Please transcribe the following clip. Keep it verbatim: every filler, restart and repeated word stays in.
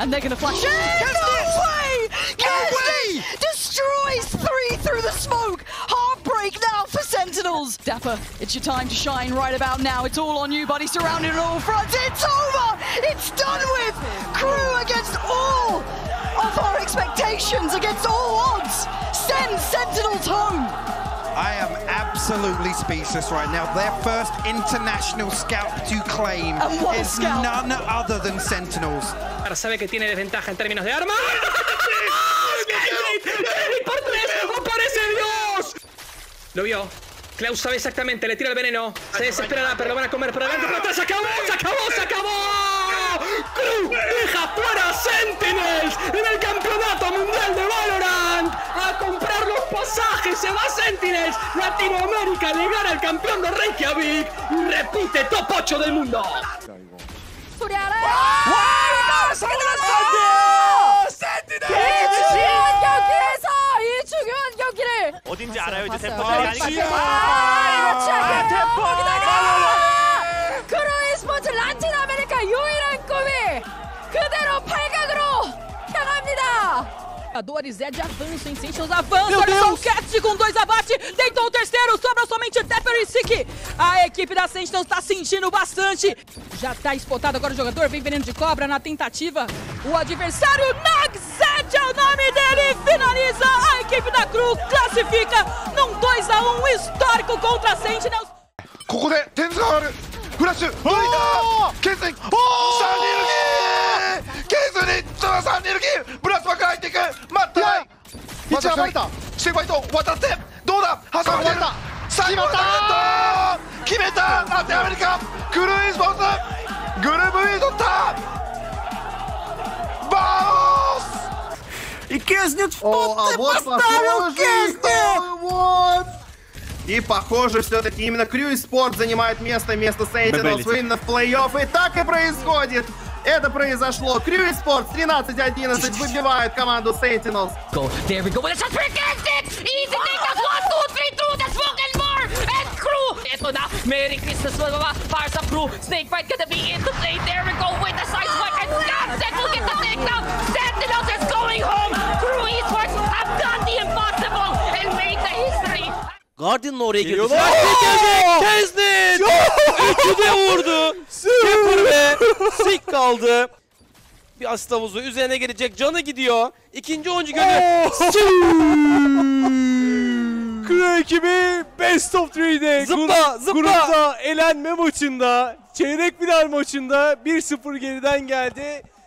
And they're gonna flash in! No way! No way! Destroys three through the smoke! Heartbreak now for Sentinels! Dapper, it's your time to shine right about now. It's all on you, buddy. Surrounded on all fronts. It's over! It's done with! Crew against all of our expectations, against all odds, sends Sentinels home! I am absolutely speechless right now. Their first international scalp to claim is scalp. None other than Sentinels. Sabe que tiene desventaja en términos de armas. ¡Por tres! ¡Aparece Dios! Lo vio. Klaus sabe exactamente, le tira el veneno. Se desesperará, pero lo van a comer por adelante. ¡Para atrás! ¡Se acabó! ¡Se acabó! ¡Se acabó! Crew deja fuera a Sentinels en el campeonato mundial de Valorant. A comprar los pasajes se va Sentinels. Latinoamérica le gana al campeón de Reykjavik y repite top ocho del mundo. 소리 알아요? 와! 서울았어! 센티넬! 이 중요한 경기에서 이 중요한 경기를 어딘지 알아요? 이제 봤어요. 대포가 아니고 아, 대포! 거기다가 크루 e스포츠 라틴 아메리카 유일한 꿈이 그대로 팔강으로 향합니다. Jogadores é de avanço, hein? Sentinels avança, olha só o Cat com dois abate, deitou o terceiro, sobra somente Dapper e Sick. A equipe da Sentinels tá sentindo bastante. Já tá spotado agora o jogador, vem veneno de cobra na tentativa. O adversário, Nagzed é o nome dele, finaliza, a equipe da Crew classifica num dois a um histórico contra a Sentinels. ここで点数があるフラッシュ抜いたケンスにさんに抜きケンスにさんに抜きブラスバック入っていく待ったないピッチャーファイターシェファイト渡ってどうだ挟まれた最後だ決めたラテンアメリカクルーイスポーツグループ B 取ったバース И Кезник, что ты поставил, Кезник? И похоже, все-таки именно Crew eSports занимает место вместо Sentinels именно в плей-офф. И так и происходит. Это произошло. Crew eSports тринадцать одиннадцать выбивает команду Sentinels. Go, there we go. With a shot for Kestik! Easy take us one, two, three, through the smoke and more! And Crew! Ito na, Merry Christmas para sa Crew. Snake fight gonna be into play. There we go with the side swipe and Nagzed will get the takedown. Sentinels is going home. Crew eSports have done the impossible and made the history. Guardian'ın oraya girdi. Kestik! Üçü de vurdu. Dapper ve Sick kaldı. Bir asit havuzu üzerine gelecek. Canı gidiyor. İkinci oyuncu gönü. Crew ekibi Best of three'de Zıpla zıpla. grupta elenme maçında, çeyrek final maçında bir sıfır geriden geldi.